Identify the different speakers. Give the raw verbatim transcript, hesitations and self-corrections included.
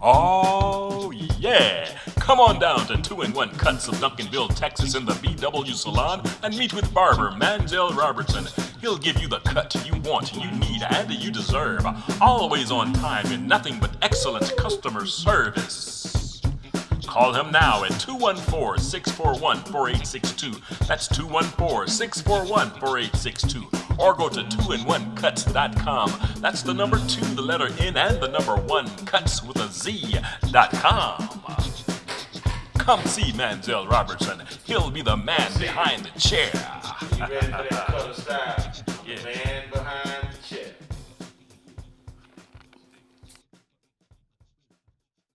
Speaker 1: Oh, yeah. Come on down to two in one Cutz of Duncanville, Texas in the B W Salon and meet with barber Manzell Robertson. He'll give you the cut you want, you need, and you deserve. Always on time and nothing but excellent customer service. Call him now at two one four, six four one, four eight six two. That's two one four, six four one, four eight six two. Or go to two in one cutz dot com. That's the number two, the letter N, and the number one, Cutz with a Z dot com. Come see Manzell Robertson. He'll be the man behind the chair.
Speaker 2: You ready for that color style?
Speaker 1: Yeah.
Speaker 2: Man behind